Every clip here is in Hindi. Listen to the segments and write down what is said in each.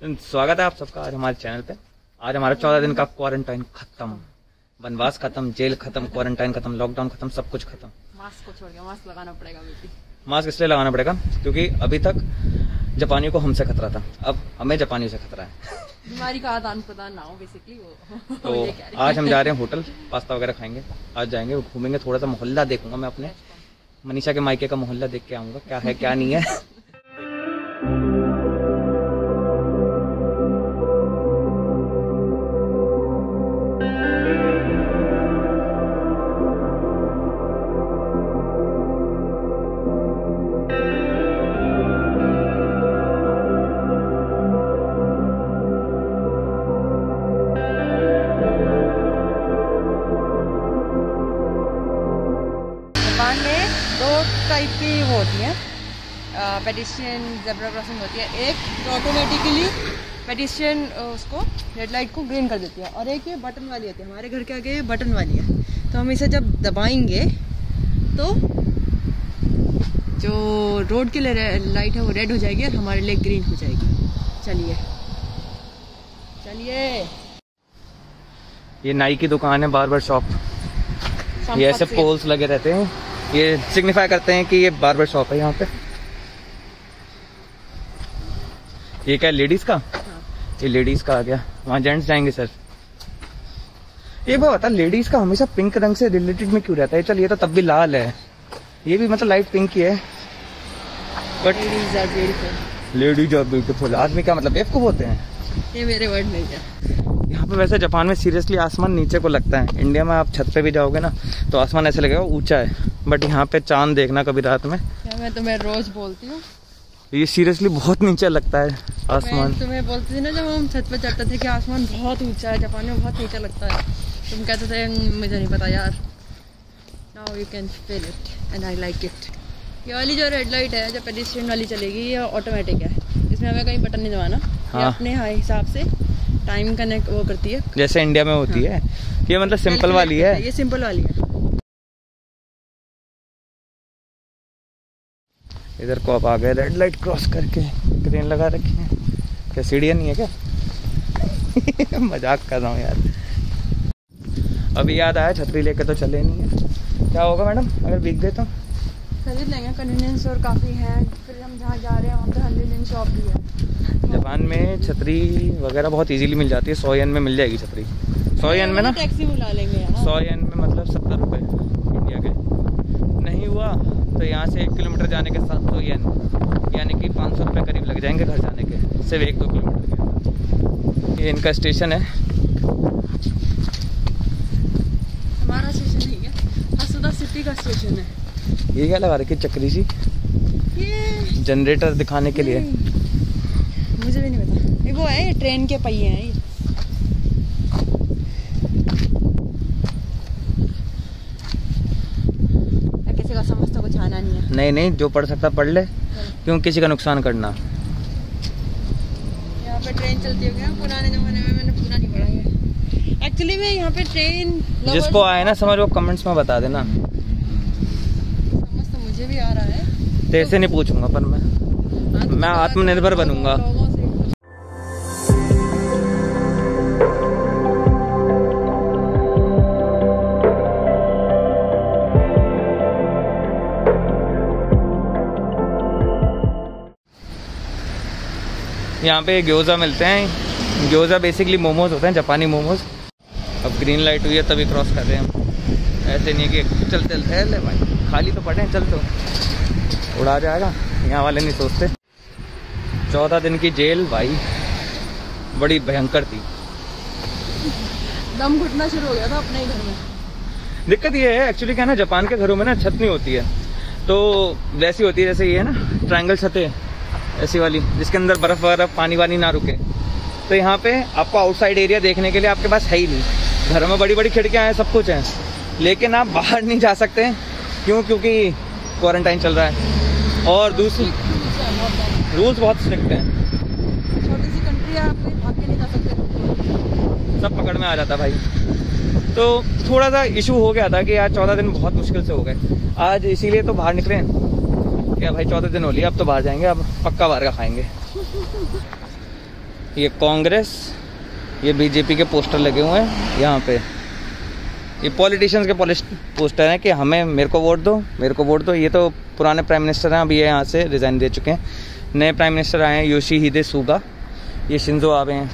स्वागत है आप सबका आज हमारे चैनल पे। आज हमारा 14 दिन का क्वारंटाइन खत्म, वनवास खत्म, जेल खत्म, क्वारंटाइन खत्म, लॉकडाउन खत्म, सब कुछ खत्म। मास्क को छोड़ के मास्क लगाना पड़ेगा। मास्क इसलिए लगाना पड़ेगा क्योंकि अभी तक जापानियों को हमसे खतरा था, अब हमें जापानियों से खतरा है। बीमारी का आदान प्रदान ना हो बेसिकली वो। तो आज हम जा रहे हैं होटल, पास्ता वगैरह खाएंगे, आज जाएंगे घूमेंगे, थोड़ा सा मोहल्ला देखूंगा मैं, अपने मनीषा के मायके का मोहल्ला देख के आऊंगा क्या है क्या नहीं है। जापान में दो टाइप की वो होती है, पेडिस्ट्रियन ज़ेब्रा क्रॉसिंग होती है। एक ऑटोमेटिकली पेडिस्ट्रियन उसको रेड लाइट को ग्रीन कर देती है, और एक ये बटन वाली होती है। हमारे घर के आगे ये बटन वाली है, तो हम इसे जब दबाएंगे तो जो रोड के लिए लाइट है वो रेड हो जाएगी और हमारे लिए ग्रीन हो जाएगी। चलिए चलिए। ये नाई की दुकान है, बार्बर शॉप। ये ऐसे पोल्स लगे रहते हैं, ये सिग्निफाई करते हैं कि ये बार्बर शॉप है यहाँ पे। ये क्या लेडीज का? ये लेडीज का आ गया, वहाँ जेंट्स जाएंगे सर। ये वो होता है लेडीज का हमेशा पिंक रंग से रिलेटेड में क्यों रहता है? चल ये तो तब भी लाल है, ये भी मतलब लाइट पिंक ही है, बट लेडीज आर ब्यूटीफुल। आदमी क्या मतलब बेवकूफ होते हैं? ये मेरे वर्ड नहीं है। यहाँ पे वैसे जापान में सीरियसली आसमान नीचे को लगता है। इंडिया में आप छत पे भी जाओगे ना तो आसमान ऐसे लगेगा ऊंचा है, बट यहाँ पे चांद देखना कभी रात में। क्या मैं तुम्हें रोज बोलती हूँ, ये सीरियसली बहुत नीचे लगता है आसमान। मैं तुम्हें बोलती थी ना जब हम छत पे चढ़ते थे कि आसमान बहुत ऊंचा है, जापान में बहुत नीचे लगता है। तुम कहते थे मुझे नहीं पता यार। Now you can feel it and I like it. ये वाली जो रेड लाइट है, जो पेडिस्ट्रियन वाली चलेगी, ये ऑटोमेटिक है, इसमें हमें कहीं बटन नहीं दबाना। हाँ। अपने हिसाब से टाइम कनेक्ट वो करती है, जैसे इंडिया में होती है। ये मतलब सिंपल वाली है, ये सिंपल वाली है। इधर को आप आ गए रेड लाइट क्रॉस करके, ग्रीन लगा रखी है। क्या सीढ़ियाँ नहीं है क्या? मजाक कर रहा हूँ यार। अभी याद आया छतरी लेके तो चले नहीं है। क्या होगा मैडम अगर भीग गए तो? खरीद लेंगे, कन्वीनियंस स्टोर काफ़ी है। फिर हम जहाँ जा रहे हैं वहाँ पे 100 yen शॉप भी है। जापान में छतरी वगैरह बहुत इजीली मिल जाती है, 100 yen में मिल जाएगी छतरी। 100 yen में ना, टैक्सी बुला लेंगे यहाँ। 100 yen में मतलब 70 रुपये इंडिया के। नहीं हुआ तो यहाँ से 1 किलोमीटर जाने के 700 yen, यानी कि 500 रुपये करीब लग जाएंगे घर जाने के, सिर्फ 1-2 किलोमीटर के। ये इनका स्टेशन है, हमारा स्टेशन नहीं है, हसुदा सिटी का स्टेशन है। ये क्या लगा रखी चक्री सी? ये जनरेटर दिखाने के लिए, मुझे भी नहीं पता। वो है ट्रेन के पहिए हैं ये। किसी का समझ तो कुछ आना नहीं है। नहीं, जो पढ़ सकता पढ़ ले, क्यों किसी का नुकसान करना। यहाँ पे ट्रेन चलती होगी, पुराने जमाने में मैंने पूरा नहीं पढ़ा है एक्चुअली में। यहाँ पे ट्रेन जिसको आए ना समझ, वो कमेंट्स में बता देना। समझ तो मुझे भी आ रहा है, तेरे से नहीं पूछूंगा, पर मैं आत्मनिर्भर बनूंगा। यहाँ पे ग्योजा मिलते हैं। ग्योजा बेसिकली मोमोज होते हैं, जापानी मोमोज। अब ग्रीन लाइट हुई है तभी क्रॉस कर रहे हैं हम, ऐसे नहीं कि चल ले भाई, खाली तो पड़े हैं, चल तो उड़ा जाएगा। यहाँ वाले नहीं सोचते। 14 दिन की जेल भाई बड़ी भयंकर थी। दम घुटना शुरू हो गया था अपने ही घर में। दिक्कत ये है एक्चुअली क्या ना, जापान के घरों में ना छत नहीं होती है, तो वैसी होती है जैसे ये है ना ट्रायंगल छतें, ऐसी वाली जिसके अंदर बर्फ पानी वानी ना रुके। तो यहाँ पे आपको आउटसाइड एरिया देखने के लिए आपके पास है ही नहीं। घरों में बड़ी बड़ी खिड़कियाँ हैं, सब कुछ है, लेकिन आप बाहर नहीं जा सकते। क्यों? क्योंकि क्वारंटाइन चल रहा है, और दूसरी रूल्स बहुत स्ट्रिक्ट हैं। छोटी सी कंट्री है, आप कहीं भाग के नहीं जा सकते, सब पकड़ में आ जाता भाई। तो थोड़ा सा इशू हो गया था कि आज 14 दिन बहुत मुश्किल से हो गए। आज इसीलिए तो बाहर निकले क्या भाई, 14 दिन हो लिया, अब तो बाहर जाएंगे, अब पक्का बाहर का खाएंगे। ये कांग्रेस, ये बीजेपी के पोस्टर लगे हुए हैं यहाँ पे। ये पॉलिटिशियंस के पोस्टर हैं कि हमें, मेरे को वोट दो, मेरे को वोट दो। ये तो पुराने प्राइम मिनिस्टर हैं, अभी ये यहाँ से रिज़ाइन दे चुके हैं। नए प्राइम मिनिस्टर आए हैं, योशीहिदे सुगा, ये शिंजो आबे हैं।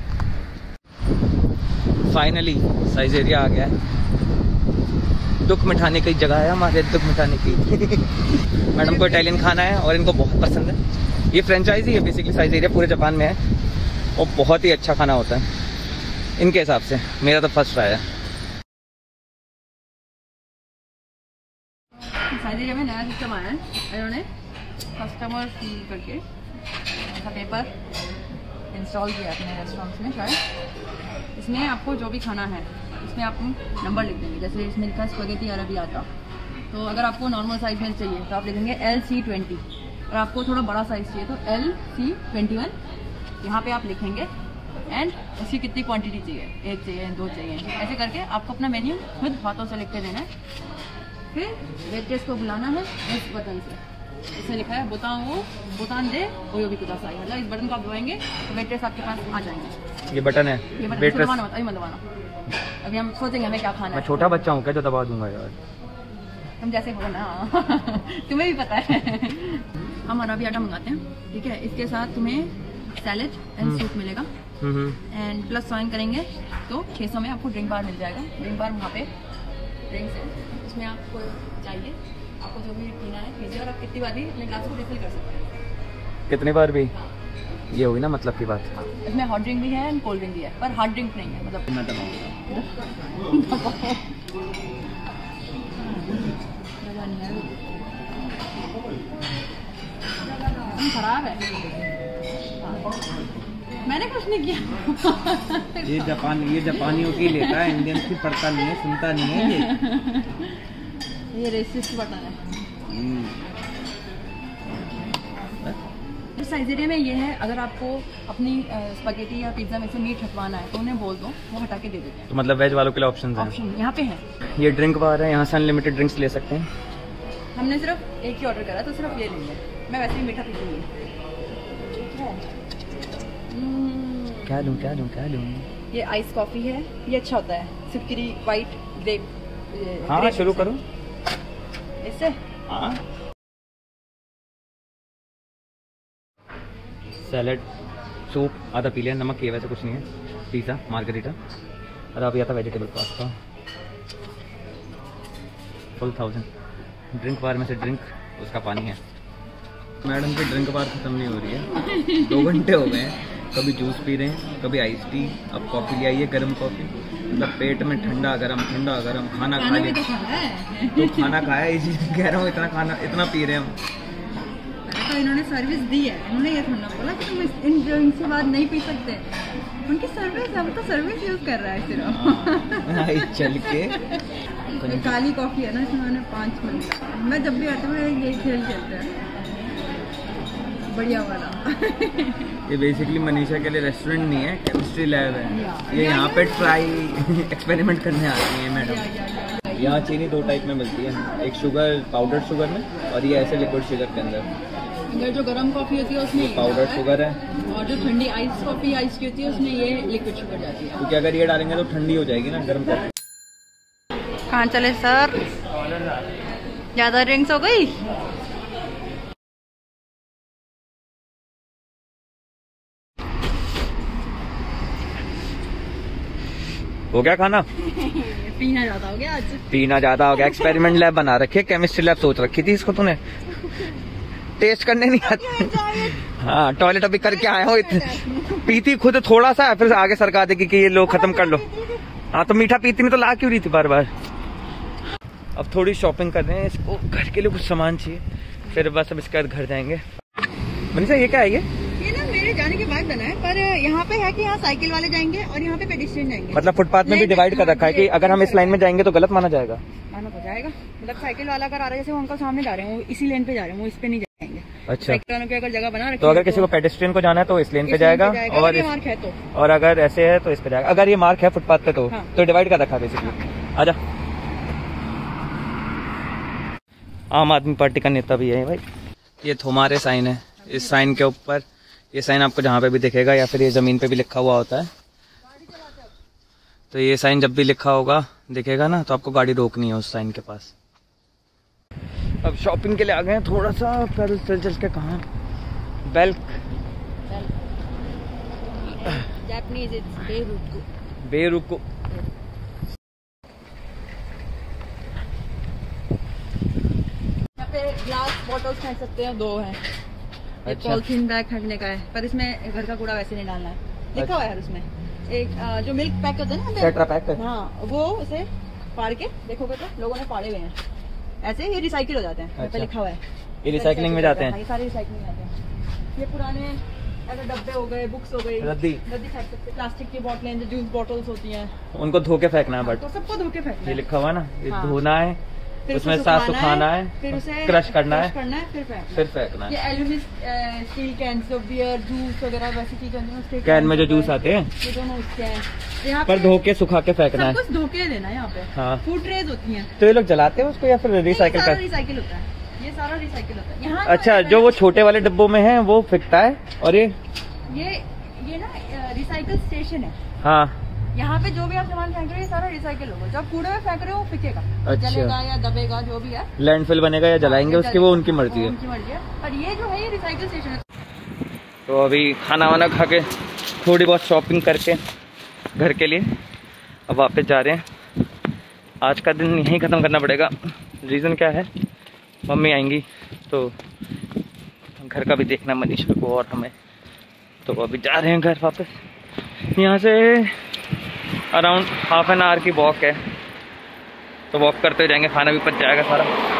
फाइनली साइजेरिया आ गया है। दुख मिटाने की जगह है हमारे, दुख मिटाने की। मैडम को इटालियन खाना है और इनको बहुत पसंद है। ये फ्रेंचाइजी है बेसिकली, साइजेरिया पूरे जापान में है और बहुत ही अच्छा खाना होता है इनके हिसाब से। मेरा तो फर्स्ट ट्राई है। साइजेरिया में नया सिस्टम आया है, इन्होंने कस्टमर फील करके ऐसा पेपर इंस्टॉल किया अपने रेस्टोरेंट्स में। शायद इसमें आपको जो भी खाना है इसमें आप नंबर लिख देंगे। जैसे इसमें लिखा है स्पैगेटी अरबियाता, तो अगर आपको नॉर्मल साइज में चाहिए तो आप लिखेंगे LC20, और आपको थोड़ा बड़ा साइज चाहिए तो LC21 यहाँ पे आप लिखेंगे। एंड उसकी कितनी क्वांटिटी चाहिए, 1 चाहिए, 2 चाहिए, ऐसे करके आपको अपना मेन्यू खुद हाथों से लिख के देना है। फिर वेट्रेस को बुलाना है इस बटन से, इसमें लिखा है बोतान वो बोतान दे वो भी कुछ आसाई, मतलब इस बटन को आप दबाएंगे तो वेट्रेस आपके पास आ जाएंगे। ये बटन है, ये बटन वेट्रेस दबाना होता है, मत दबाना। अभी हम सोचेंगे हमें क्या खाना है। मैं छोटा बच्चा हूँ क्या जो दबा दूंगा यार? तुम जैसे हो ना तुम्हें भी पता है। हम अरबियाता मंगाते हैं, ठीक है। इसके साथ तुम्हें सैलेड एंड सूप मिलेगा एंड प्लस ज्वाइन करेंगे तो 600 में आपको ड्रिंक बार मिल जाएगा। ड्रिंक बार वहाँ पे ड्रिंक्स है, उसमें आपको चाहिए, आपको जो भी पीना है कीजिए, और आप कितनी बार भी अपने ग्लास को रिफिल कर सकते हैं। कितनी बार भी? ये हुई ना मतलब की बात। इसमें हॉट ड्रिंक भी है एंड कोल्ड ड्रिंक भी है, पर हार्ड ड्रिंक नहीं है। खराब है, मैंने कुछ नहीं किया। ये जापानियों की लेता है, इंडियंस की पढ़ता नहीं है, सुनता नहीं है। ये रेसिस्ट बटन है। साइजेरिया में ये है, अगर आपको अपनी स्पैगेटी या पिज्जा में से मीट हटवाना है तो उन्हें बोल दो, वो हटा के दे देते हैं। तो मतलब वेज वालों के लिए ऑप्शन यहाँ पे है। ये ड्रिंक बार है, यहाँ से अनलिमिटेड ड्रिंक्स ले सकते हैं। हमने सिर्फ एक ही ऑर्डर करा तो सिर्फ ये लेंगे, मैं वैसे ही मीठा पीती हूँ। क्या लूँ? ये आइस कॉफी है, ये अच्छा होता है, सिर्फ वाइट ग्रेप। हाँ शुरू करूँ इससे? हाँ। सैलेड, सूप आधा पी लिया, नमक ये वैसे कुछ नहीं है। पिज़्ज़ा, मार्गरीटा, और अभी आता vegetable pasta, full 1000। Drink bar में से ड्रिंक, उसका पानी है। मैडम की ड्रिंक बार खत्म नहीं हो रही है, 2 घंटे हो गए हैं। कभी जूस पी रहे हैं, कभी आइस टी, अब कॉफ़ी ले आइए, गर्म कॉफ़ी। मतलब पेट में ठंडा गरम खाना खा लिया तो खाना खाया, इसी कह रहा हूँ। इतना खाना इतना पी रहे हैं हम। तो इन्होंने सर्विस दी है, इन्होंने ये थोड़ा बोला कि तुम इन ड्रिंक्स के बाद नहीं पी सकते। उनकी सर्विस है, वो तो सर्विस यूज कर रहा है सिर्फ। चल के काली कॉफी है ना, इसमें मैंने 5 मिनट। मैं जब भी आता हूँ यही खेल खेलते हैं, बढ़िया वाला। ये बेसिकली मनीषा के लिए रेस्टोरेंट नहीं है, केमिस्ट्री लैब है। ये यहाँ पे ट्राई एक्सपेरिमेंट करने आती है मैडम। यहाँ चीनी 2 टाइप में मिलती है, एक शुगर पाउडर शुगर में, और ये ऐसे लिक्विड शुगर के अंदर। जो गर्म कॉफी होती है उसमें पाउडर शुगर है, और जो ठंडी आइस कॉफी आइस की होती है उसमें ये लिक्विड शुगर जाती है। क्योंकि अगर ये डालेंगे तो ठंडी हो जाएगी ना गर्म कॉफी। कहाँ चले सर? ज्यादा ड्रिंक्स हो गई? हो गया खाना? पीना ज्यादा हो गया आज। पीना ज्यादा हो गया। एक्सपेरिमेंट लैब बना रखी, केमिस्ट्री लैब सोच रखी थी इसको तूने। टेस्ट करने नहीं आती। हाँ टॉयलेट अभी करके आया हूँ। पीती खुद थोड़ा सा, फिर आगे सरका देगी कि ये लो खत्म कर लो। हाँ तो मीठा पीती में तो ला क्यों रही थी बार बार। अब थोड़ी शॉपिंग कर रहे हैं, इसको घर के लिए कुछ सामान चाहिए, फिर बस अब इसके बाद घर जाएंगे। मनीषा ये क्या है? ये ना मेरे जाने के बाद बना है, पर यहाँ पे है कि यहाँ साइकिल वाले जाएंगे और यहाँ पे पेडिस्ट्रियन जाएंगे। मतलब फुटपाथ में भी डिवाइड कर रखा है कि अगर हम इस लाइन में जाएंगे तो गलत माना जाएगा। माना तो जाएगा, मतलब साइकिल वाला अगर आ रहा है, जैसे वो अंकल सामने जा रहे हैं, वो इसी लेन पे जा रहे हैं, वो इस पे नहीं जाएंगे। अच्छा, साइकिल वालों की अगर जगह बना रखी तो अगर किसी को पेडिस्ट्रियन को जाना है तो इस लेन पे जाएगा, और अगर ऐसे है तो इस पे जाएगा। अगर ये मार्क है फुटपाथ पे तो डिवाइड कर रखा है बेसिकली। आजा, आम आदमी पार्टी का नेता भी है भाई। ये थोमारे साइन है, इस साइन के ऊपर ये साइन आपको जहाँ पे भी दिखेगा या फिर ये ज़मीन पे भी लिखा हुआ होता है, तो ये साइन जब भी लिखा होगा दिखेगा ना, तो आपको गाड़ी रोकनी है उस साइन के पास। अब शॉपिंग के लिए आ गए हैं, थोड़ा सा पैदल चल के कहाँ बेल्क जापानीज इट्स बेरुको। यहाँ पे ग्लास बॉटल्स फेंक सकते हैं, 2 हैं। एक पॉलिथीन बैग फेंकने का है, पर इसमें घर का कूड़ा वैसे नहीं डालना है, लिखा हुआ है उसमें। एक जो मिल्क पैक होता है ना, टेट्रा पैक, हाँ, वो उसे फाड़ के देखोगे तो लोगों ने फाड़े हुए हैं ऐसे, ये रिसाइकिल हो जाते हैं। अच्छा। लिखा हुआ है ये रिसाइकलिंग में जाते हैं, ये सारे रिसाइकिलिंग में जाते हैं। ये पुराने ऐसे डब्बे हो गए, बुक्स हो गई, रद्दी फेंक सकते, प्लास्टिक की बोतलें जो जूस बॉटल्स होती हैं उनको धो के फेंकना है। बट तो सबको धो के फेंकना है, ये लिखा हुआ ना, ये धोना है, फिर उसमें साफ सुखाना है, फिर उसे क्रश करना है, फिर फेंकना है। ये एल्यूमिनियम स्टील कैन जो बियर जूस वगैरह वैसी चीजें, कैन में जो जूस आते हैं ये दोनों उसके हैं। यहाँ पर धो के सुखा के फेंकना है, सब कुछ धो के देना है यहाँ पे। हाँ। फूड ट्रेज होती हैं, तो ये लोग जलाते हैं उसको या फिर रिसाइकिल कर? रिसाइकिल होता है, ये सारा रिसाइकिल होता है यहाँ। अच्छा, जो वो छोटे वाले डिब्बों में है वो फेंकता है, और ये ना रिसाइकिल स्टेशन है। हाँ, यहाँ पे जो भी आप सामान फेंक रहे हो ये सारा रिसाइकिल होगा, जब कूड़े में फेंक रहे हो फेंकेगा। अच्छा। जलेगा या दबेगा जो भी है, लैंडफिल बनेगा या जलाएंगे उसकी, वो उनकी मर्जी है। उनकी मर्जी है, पर ये जो है ये रिसाइकिल स्टेशन है। तो अभी खाना वाना खा के थोड़ी बहुत शॉपिंग करके घर के लिए अब वापस जा रहे हैं। आज का दिन यहीं ख़त्म करना पड़ेगा। रीज़न क्या है, मम्मी आएंगी तो घर का भी देखना मनीषा को और हमें, तो अभी जा रहे हैं घर वापस। यहाँ से अराउंड ½ एन आवर की वॉक है, तो वॉक करते जाएंगे, खाना भी पच जाएगा सारा।